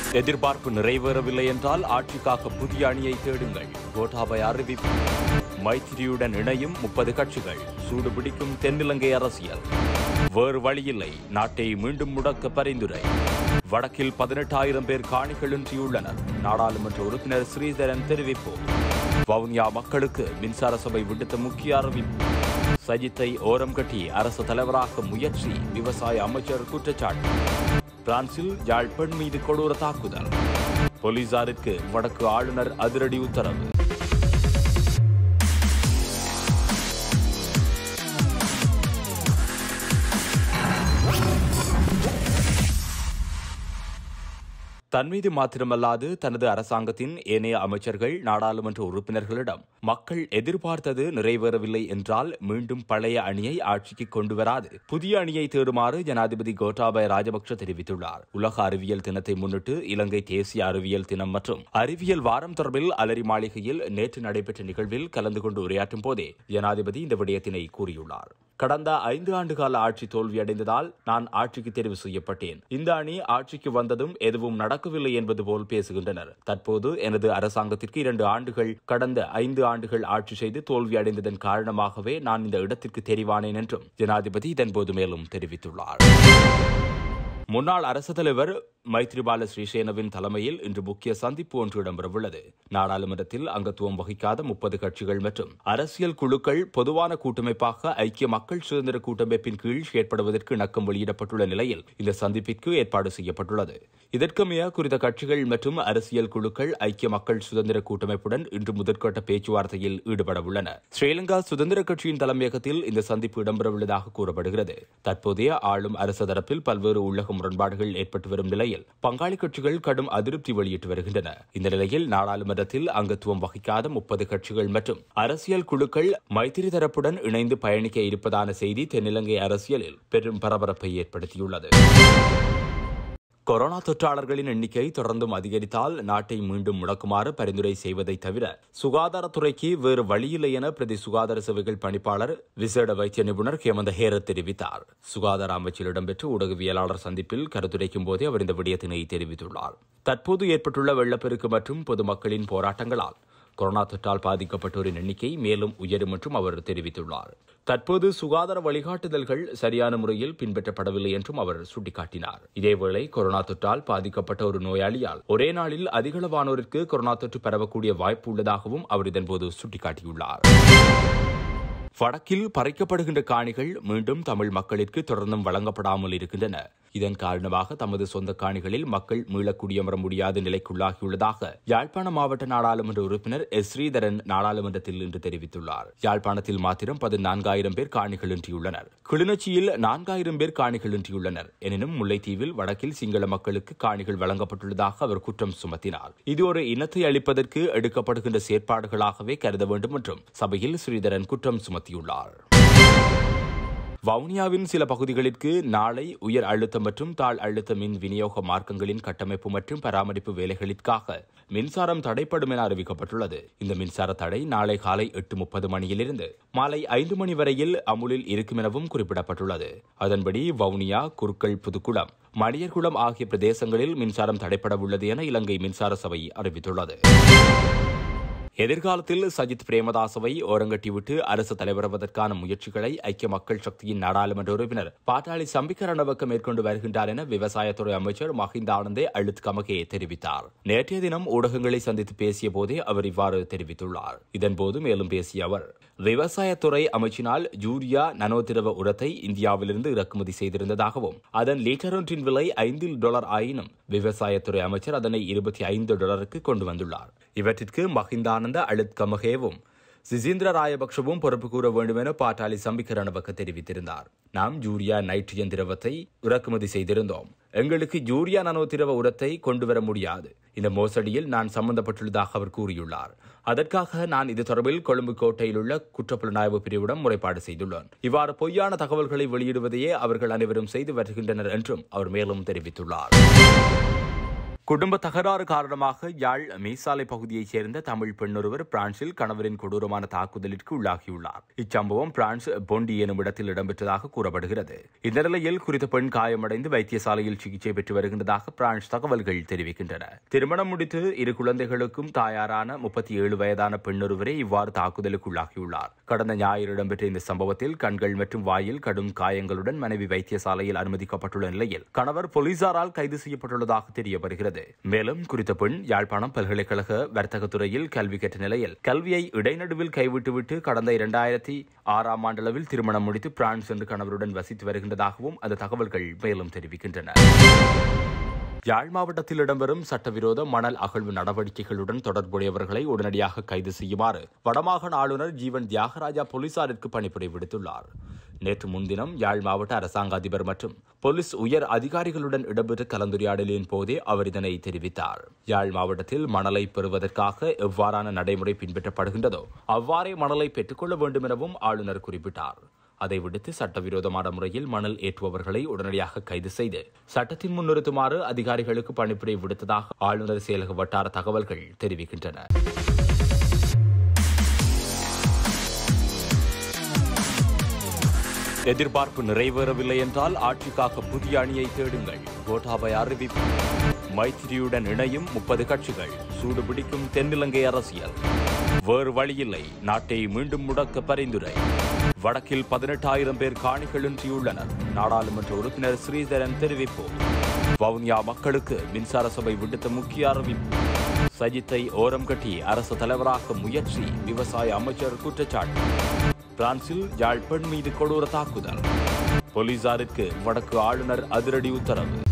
எதிர்பார்ப்பு நிறைவேறவில்லை என்றால் ஆட்சிக்காக புதிய அணியை தேடுங்கள். கோட்டாபய அறிவிப்பு. மைத்திரியுடன் இணையும் 30 கட்சிகள். சூடுபிடிக்கும் தென்னிலங்கை அரசியல். வேறு வழியில்லை, நாட்டை மீண்டும் முடக்க பரிந்துரை. வடக்கில் 18,000 பேர் காணிகளின்றியுள்ளனர். நாடாளுமன்ற உறுப்பினர் ஸ்ரீதரன் தெரிவிப்பு. வவுனியா மக்களுக்கு மின்சார சபை விடுத்த முக்கிய அறிவிப்பு. சஜித்தை ஓரம் கட்டி அரசு தலைவராக முயற்சி. விவசாய அமைச்சர் குற்றச்சாட்டு. பிரான்சில் யாழ் பெண் மீது கொடூர தாக்குதல். போலீசாருக்கு வடக்கு ஆளுநர் அதிரடி உத்தரவு. தன் மீது மாத்திரமல்லாது தனது அரசாங்கத்தின் ஏனைய அமைச்சர்கள், நாடாளுமன்ற உறுப்பினர்களிடம் மக்கள் எதிர்பார்த்தது நிறைவேறவில்லை என்றால் மீண்டும் பழைய அணியை ஆட்சிக்கு கொண்டு வராது, புதிய அணியை தேடுமாறு ஜனாதிபதி கோட்டாபய ராஜபக்ஷ தெரிவித்துள்ளார். உலக அறிவியல் தினத்தை முன்னிட்டு இலங்கை தேசிய அறிவியல் தினம் மற்றும் அறிவியல் வாரம் தொடர்பில் அலரி மாளிகையில் நேற்று நடைபெற்ற நிகழ்வில் கலந்து கொண்டு உரையாற்றும் போதே ஜனாதிபதி இந்த விடயத்தினை கூறியுள்ளார். கடந்த 5 ஆண்டுகால ஆட்சி தோல்வியடைந்ததால் நான் ஆட்சிக்கு தெரிவு செய்யப்பட்டேன். இந்த அணி ஆட்சிக்கு வந்ததும் எதுவும் நடக்கவில்லை என்பது போல் பேசுகின்றனர். தற்போது எனது அரசாங்கத்திற்கு 2 ஆண்டுகள், கடந்த 5 ஆண்டுகள் ஆட்சி செய்து தோல்வியடைந்ததன் காரணமாகவே நான் இந்த இடத்திற்கு தெரிவானேன் என்றும் ஜனாதிபதி இதன்போது மேலும் தெரிவித்துள்ளார். முன்னாள் அரசு தலைவர் மைத்ரிபால ஸ்ரீசேனவின் தலைமையில் இன்று முக்கிய சந்திப்பு ஒன்று இடம்பெறவுள்ளது. நாடாளுமன்றத்தில் அங்கத்துவம் வகிக்காத 30 கட்சிகள் மற்றும் அரசியல் குழுக்கள் பொதுவான கூட்டமைப்பாக ஐக்கிய மக்கள் சுதந்திர கூட்டமைப்பின் கீழ் செயற்படுவதற்கு இணக்கம் வெளியிடப்பட்டுள்ள நிலையில் இந்த சந்திப்பிற்கு ஏற்பாடு செய்யப்பட்டுள்ளது. இதற்கமைய குறித்த கட்சிகள் மற்றும் அரசியல் குழுக்கள் ஐக்கிய மக்கள் சுதந்திர கூட்டமைப்புடன் இன்று முதற்கட்ட பேச்சுவார்த்தையில் ஈடுபடவுள்ளன. ஸ்ரீலங்கா சுதந்திர கட்சியின் தலைமையகத்தில் இந்த சந்திப்பு இடம்பெறவுள்ளதாக கூறப்படுகிறது. தற்போதைய ஆளும் அரசு தரப்பில் பல்வேறு உள்ளக முரண்பாடுகள் ஏற்பட்டு வரும் நிலையில் பங்காளி கட்சிகள் கடும் அதிருப்தி வெளியிட்டு வருகின்றன. இந்த நிலையில் நாடாளுமன்றத்தில் அங்கத்துவம் வகிக்காத 30 கட்சிகள் மற்றும் அரசியல் குழுக்கள் மைத்திரி தரப்புடன் இணைந்து பயணிக்க இருப்பதான செய்தி தென்னிலங்கை அரசியலில் பெரும் பரபரப்பை ஏற்படுத்தியுள்ளது. கொரோனா தொற்றாளர்களின் எண்ணிக்கை தொடர்ந்தும் அதிகரித்தால் நாட்டை மீண்டும் முடக்குமாறு பரிந்துரை செய்வதை தவிர சுகாதாரத்துறைக்கு வேறு வழியில்லை என பிரதி சுகாதார சேவைகள் பணிப்பாளர் விசேட வைத்திய நிபுணர் ஹேமந்த ஹேரத் தெரிவித்தார். சுகாதார அமைச்சில் இடம்பெற்ற ஊடகவியலாளர் சந்திப்பில் கருத்துரைக்கும் போதே அவர் இந்த விடயத்தினை தெரிவித்துள்ளார். தற்போது ஏற்பட்டுள்ள வெள்ளப்பெருக்கு மற்றும் பொதுமக்களின் போராட்டங்களால் கொரோனா தொற்றால் பாதிக்கப்பட்டோரின் எண்ணிக்கை மேலும் உயரும் என்றும் அவர் தெரிவித்துள்ளார். தற்போது சுகாதார வழிகாட்டுதல்கள் சரியான முறையில் பின்பற்றப்படவில்லை என்றும் அவர் சுட்டிக்காட்டினார். இதேவேளை கொரோனா தொற்றால் பாதிக்கப்பட்ட ஒரு நோயாளியால் ஒரே நாளில் அதிகளவானோருக்கு கொரோனா தொற்று பரவக்கூடிய வாய்ப்பு உள்ளதாகவும் அவர் இதன்போது சுட்டிக்காட்டியுள்ளார். வடக்கில் பறிக்கப்படுகின்ற காணிகள் மீண்டும் தமிழ் மக்களிற்கு தொடர்ந்தும் வழங்கப்படாமல் இருக்கின்றன. இதன் காரணமாக தமது சொந்த காணிகளில் மக்கள் மீளக்குடியமர முடியாத நிலைக்குள்ளாகியுள்ளதாக யாழ்ப்பாண மாவட்ட நாடாளுமன்ற உறுப்பினர் ஸ்ரீதரன் நாடாளுமன்றத்தில் இன்று தெரிவித்துள்ளார். யாழ்ப்பாணத்தில் மாத்திரம் 14,000 பேர் காணிகளின்றியுள்ளனர். கிளிநொச்சியில் 4,000 பேர் காணிகளின்றியுள்ளனர். எனினும் முல்லைத்தீவில் வடக்கில் சிங்கள மக்களுக்கு காணிகள் வழங்கப்பட்டுள்ளதாக அவர் குற்றம் சுமத்தினார். இது ஒரு இனத்தை அளிப்பதற்கு எடுக்கப்படுகின்ற செயற்பாடுகளாகவே கருத வேண்டும் என்றும் சபையில் ஸ்ரீதரன் குற்றம் சுமத்தியுள்ளார். வவுனியாவின் சில பகுதிகளிற்கு நாளை உயர் அழுத்தம் மற்றும் தாழ் அழுத்த மின் விநியோக மார்க்கங்களின் கட்டமைப்பு மற்றும் பராமரிப்பு வேலைகளுக்காக மின்சாரம் தடைப்படும் என அறிவிக்கப்பட்டுள்ளது. இந்த மின்சார தடை நாளை காலை 8:30 மணியிலிருந்து மாலை 5 மணி வரையில் அமுலில் இருக்கும் எனவும் குறிப்பிடப்பட்டுள்ளது. அதன்படி வவுனியா, குருக்கள், புதுக்குளம், மணியர்குளம் ஆகிய பிரதேசங்களில் மின்சாரம் தடைப்பட உள்ளது என இலங்கை மின்சார சபை அறிவித்துள்ளது. எதிர்காலத்தில் சஜித் பிரேமதாசவை ஓரங்கட்டிவிட்டு அரசு தலைவருவதற்கான முயற்சிகளை ஐக்கிய மக்கள் சக்தியின் நாடாளுமன்ற உறுப்பினர் பாட்டாளி சம்பிக்க ரணவக்க மேற்கொண்டு வருகின்றார் என விவசாயத்துறை அமைச்சர் மஹிந்த ஆனந்தே அழுத்கமகே தெரிவித்தார். நேற்றைய தினம் ஊடகங்களை சந்தித்து பேசிய போதே அவர் இவ்வாறு தெரிவித்துள்ளார். இதன்போது மேலும் பேசிய அவர், விவசாயத்துறை அமைச்சினால் யூரியா, நனோ திரவ உரத்தை இந்தியாவிலிருந்து இறக்குமதி செய்திருந்ததாகவும் அதன் லீட்டர் ஒன்றின் விலை $5 ஆயினும் விவசாயத்துறை அமைச்சர் அதனை $25 கொண்டு வந்துள்ளார். இவற்றிற்கு மஹிந்தானந்த அழுத்கமகேவும் சிசீந்திர ராயபக்ஷவும் பொறுப்பு கூற வேண்டும் என பாட்டாளி சம்பிக்க ரணவக்க தெரிவித்திருந்தார். நாம் யூரியா, நைட்ரஜன் திரவத்தை இறக்குமதி செய்திருந்தோம். எங்களுக்கு யூரியா, நனோ திரவ உரத்தை கொண்டு வர முடியாது. இந்த மோசடியில் நான் சம்பந்தப்பட்டுள்ளதாக அவர் கூறியுள்ளார். அதற்காக நான் இது தொடர்பில் கொழும்பு கோட்டையில் உள்ள குற்றப்புலனாய்வு பிரிவிடம் முறைப்பாடு செய்துள்ளேன். இவ்வாறு பொய்யான தகவல்களை வெளியிடுவதையே அவர்கள் அனைவரும் செய்து வருகின்றனர் என்றும் அவர் மேலும் தெரிவித்துள்ளார். குடும்ப தகராறு காரணமாக யாழ் மீசாலை பகுதியைச் சேர்ந்த தமிழ் பெண்ணொருவர் பிரான்சில் கணவரின் கொடூரமான தாக்குதலிற்கு உள்ளாகியுள்ளார். இச்சம்பவம் பிரான்ஸ் பொண்டி எனும் இடத்தில் இடம்பெற்றதாக கூறப்படுகிறது. இந்த நிலையில் குறித்த பெண் காயமடைந்து வைத்தியசாலையில் சிகிச்சை பெற்று வருகின்றதாக பிரான்ஸ் தகவல்கள் தெரிவிக்கின்றன. திருமணம் முடித்து 2 குழந்தைகளுக்கும் தாயாரான 37 வயதான பெண்ணொருவரே இவ்வாறு தாக்குதலுக்கு உள்ளாகியுள்ளார். கடந்த ஞாயிறு இடம்பெற்ற இந்த சம்பவத்தில் கண்கள் மற்றும் வாயில் கடும் காயங்களுடன் மனைவி வைத்தியசாலையில் அனுமதிக்கப்பட்டுள்ள நிலையில் கணவர் போலீசாரால் கைது செய்யப்பட்டுள்ளதாக தெரிய வருகிறது. மேலும் குறித்த பெண் யாழ்ப்பாணம் பல்கலைக்கழக வர்த்தகத்துறையில் கல்வி கற்ற நிலையில் கல்வியை இடைநடுவில் கைவிட்டுவிட்டு கடந்த 2006ஆம் ஆண்டளவில் திருமணம் முடித்து பிரான்ஸ் சென்று கணவருடன் வசித்து வருகின்றதாகவும் அந்த தகவல்கள் மேலும் தெரிவிக்கின்றன. யாழ் மாவட்டத்தில் இடம்பெறும் சட்டவிரோத மணல் அகழ்வு நடவடிக்கைகளுடன் தொடர்புடையவர்களை உடனடியாக கைது செய்யுமாறு வடமாகாண ஆளுநர் ஜீவன் தியாகராஜா போலீசாருக்கு பணிப்புரை விடுத்துள்ளார். நேற்று முன்தினம் யாழ் மாவட்ட அரசாங்க அதிபர் மற்றும் போலீஸ் உயர் அதிகாரிகளுடன் இடம்பெற்ற கலந்துரையாடலின் போதே அவர் இதனை தெரிவித்தார். யாழ் மாவட்டத்தில் மணலை பெறுவதற்காக எவ்வாறான நடைமுறை பின்பற்றப்படுகின்றதோ அவ்வாறே மணலை பெற்றுக்கொள்ள வேண்டும் எனவும் ஆளுநர் குறிப்பிட்டார். அதை விடுத்து சட்டவிரோதமான முறையில் மணல் ஏற்றுபவர்களை உடனடியாக கைது செய்து சட்டத்தின் முன்னிறுத்துமாறு அதிகாரிகளுக்கு பணிப்புரை விடுத்ததாக ஆளுநர் செயலக வட்டார தகவல்கள் தெரிவிக்கின்றன. எதிர்பார்ப்பு நிறைவேறவில்லை என்றால் ஆட்சிக்காக புதிய அணியை தேடுங்கள். கோட்டாபய அறிவிப்பு. மைத்திரியுடன் இணையும் 30 கட்சிகள். சூடுபிடிக்கும் தென்னிலங்கை அரசியல். வேறு வழியில்லை, நாட்டை மீண்டும் முடக்க பரிந்துரை. வடக்கில் 18,000 பேர் காணிகளின்றியுள்ளனர். நாடாளுமன்ற உறுப்பினர் ஸ்ரீதரன் தெரிவிப்பு. வவுனியா மக்களுக்கு மின்சார சபை விடுத்த முக்கிய அறிவிப்பு. சஜித்தை ஓரம் கட்டி அரசு தலைவராக முயற்சி. விவசாய அமைச்சர் குற்றச்சாட்டு. பிரான்சில் யாழ் பெண் மீது கொடூர தாக்குதல். போலீசாருக்கு வடக்கு ஆளுநர் அதிரடி உத்தரவு.